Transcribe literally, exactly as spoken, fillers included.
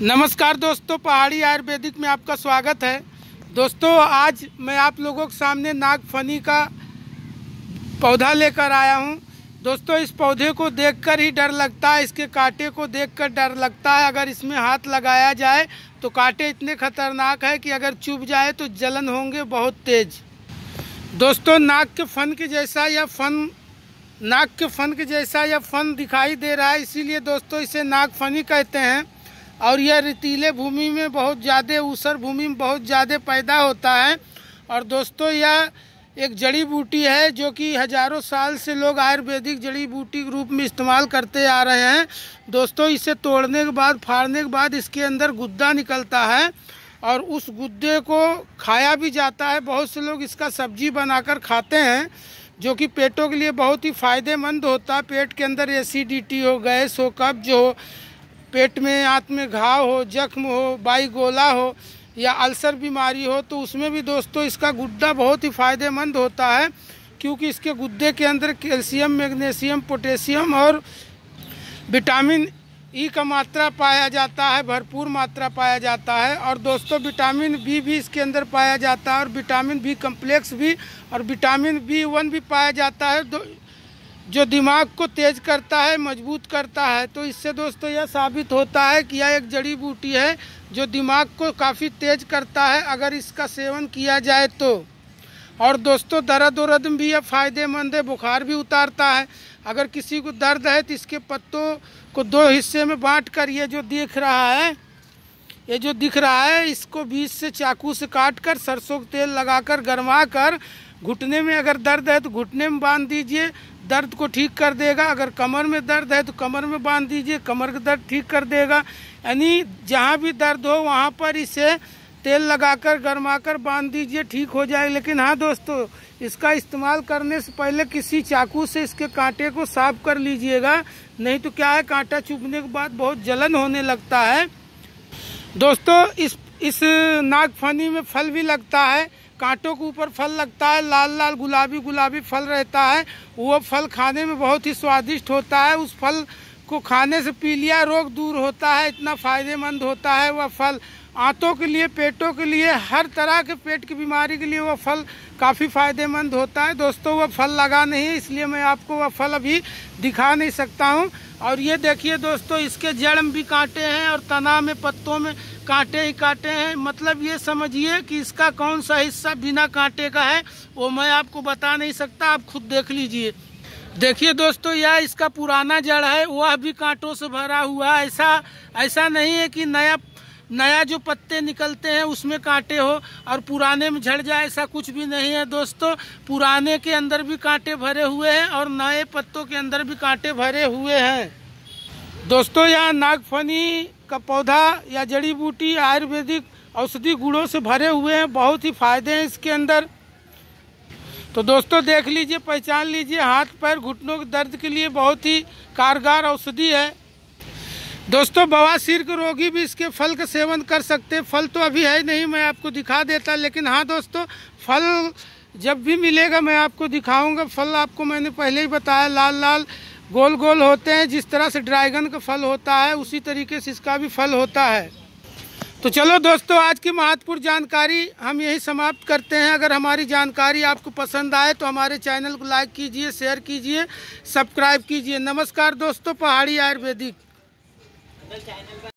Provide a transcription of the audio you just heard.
नमस्कार दोस्तों, पहाड़ी आयुर्वेदिक में आपका स्वागत है। दोस्तों, आज मैं आप लोगों के सामने नागफनी का पौधा लेकर आया हूं। दोस्तों, इस पौधे को देखकर ही डर लगता है, इसके कांटे को देखकर डर लगता है। अगर इसमें हाथ लगाया जाए तो कांटे इतने खतरनाक है कि अगर चुभ जाए तो जलन होंगे बहुत तेज। दोस्तों, नाग के फन के जैसा या फन नाग के फन के जैसा या फन दिखाई दे रहा है, इसीलिए दोस्तों इसे नागफनी कहते हैं। और यह रेतीले भूमि में बहुत ज़्यादा, ऊसर भूमि में बहुत ज़्यादा पैदा होता है। और दोस्तों, यह एक जड़ी बूटी है जो कि हज़ारों साल से लोग आयुर्वेदिक जड़ी बूटी के रूप में इस्तेमाल करते आ रहे हैं। दोस्तों, इसे तोड़ने के बाद, फाड़ने के बाद इसके अंदर गुद्दा निकलता है और उस गुद्दे को खाया भी जाता है। बहुत से लोग इसका सब्जी बनाकर खाते हैं, जो कि पेटों के लिए बहुत ही फ़ायदेमंद होता है। पेट के अंदर एसिडिटी हो, गैस हो, कब्ज हो, पेट में आंत में घाव हो, जख्म हो, बाईगोला हो या अल्सर बीमारी हो, तो उसमें भी दोस्तों इसका गुद्दा बहुत ही फ़ायदेमंद होता है, क्योंकि इसके गुद्दे के अंदर कैल्शियम, मैग्नीशियम, पोटेशियम और विटामिन ई का मात्रा पाया जाता है, भरपूर मात्रा पाया जाता है। और दोस्तों, विटामिन बी भी इसके अंदर पाया जाता है और विटामिन बी कम्प्लेक्स भी और विटामिन बी वन भी पाया जाता है, जो दिमाग को तेज करता है, मजबूत करता है। तो इससे दोस्तों यह साबित होता है कि यह एक जड़ी बूटी है जो दिमाग को काफ़ी तेज करता है अगर इसका सेवन किया जाए तो। और दोस्तों, दर्द उर्द में भी यह फ़ायदेमंद है, बुखार भी उतारता है। अगर किसी को दर्द है तो इसके पत्तों को दो हिस्से में बांट कर, ये जो दिख रहा है ये जो दिख रहा है इसको बीच से चाकू से काट कर सरसों का तेल लगाकर गरमा कर घुटने में अगर दर्द है तो घुटने में बांध दीजिए, दर्द को ठीक कर देगा। अगर कमर में दर्द है तो कमर में बांध दीजिए, कमर का दर्द ठीक कर देगा। यानी जहाँ भी दर्द हो वहाँ पर इसे तेल लगाकर गरमाकर बांध दीजिए, ठीक हो जाएगा। लेकिन हाँ दोस्तों, इसका इस्तेमाल करने से पहले किसी चाकू से इसके कांटे को साफ कर लीजिएगा, नहीं तो क्या है, कांटा चुभने के बाद बहुत जलन होने लगता है। दोस्तों, इस इस नागफनी में फल भी लगता है, कांटों के ऊपर फल लगता है, लाल लाल गुलाबी गुलाबी फल रहता है। वो फल खाने में बहुत ही स्वादिष्ट होता है। उस फल को खाने से पीलिया रोग दूर होता है, इतना फ़ायदेमंद होता है वह फल। आंतों के लिए, पेटों के लिए, हर तरह के पेट की बीमारी के लिए वह फल काफ़ी फ़ायदेमंद होता है। दोस्तों, वह फल लगा नहीं है, इसलिए मैं आपको वह फल अभी दिखा नहीं सकता हूं। और ये देखिए दोस्तों, इसके जड़ में भी कांटे हैं और तना में, पत्तों में कांटे ही कांटे हैं। मतलब ये समझिए कि इसका कौन सा हिस्सा बिना कांटे का है वो मैं आपको बता नहीं सकता, आप खुद देख लीजिए। देखिए दोस्तों, यह इसका पुराना जड़ है, वह भी कांटों से भरा हुआ है। ऐसा ऐसा नहीं है कि नया नया जो पत्ते निकलते हैं उसमें कांटे हो और पुराने में झड़ जाए, ऐसा कुछ भी नहीं है दोस्तों। पुराने के अंदर भी कांटे भरे हुए हैं और नए पत्तों के अंदर भी कांटे भरे हुए हैं। दोस्तों, यह नागफनी का पौधा या जड़ी बूटी आयुर्वेदिक औषधि गुणों से भरे हुए हैं, बहुत ही फायदे हैं इसके अंदर। तो दोस्तों, देख लीजिए, पहचान लीजिए, हाथ पैर घुटनों के दर्द के लिए बहुत ही कारगर औषधि है। दोस्तों, बवासीर के रोगी भी इसके फल का सेवन कर सकते हैं। फल तो अभी है नहीं, मैं आपको दिखा देता, लेकिन हाँ दोस्तों, फल जब भी मिलेगा मैं आपको दिखाऊंगा। फल आपको मैंने पहले ही बताया, लाल लाल गोल गोल होते हैं। जिस तरह से ड्रैगन का फल होता है उसी तरीके से इसका भी फल होता है। तो चलो दोस्तों, आज की महत्वपूर्ण जानकारी हम यही समाप्त करते हैं। अगर हमारी जानकारी आपको पसंद आए तो हमारे चैनल को लाइक कीजिए, शेयर कीजिए, सब्सक्राइब कीजिए। नमस्कार दोस्तों, पहाड़ी आयुर्वेदिक।